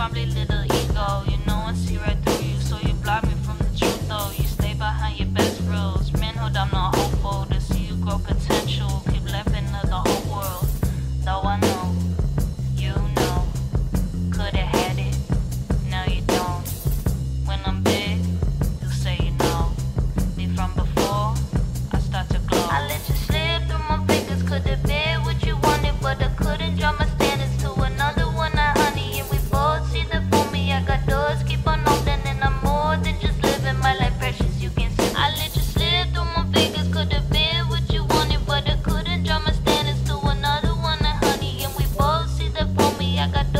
probably little ego. You know I see right through you, so you block me from the truth though. You stay behind your best rules. Manhood, I'm not hopeful to see you grow potential. Keep laughing at the whole world. Though I know, you know, could've had it, now you don't. When I'm big, you say you know. Me from before, I start to glow. I let you slip through my fingers, could've been what you wanted, but I couldn't drop my standards to another one, honey. And we both see the for me. I got doors, keep on opening, and I'm more than just living my life precious. You can see. I let you slip through my fingers, could've been what you wanted, but I couldn't drop my standards to another one, honey. And we both see the for me. I got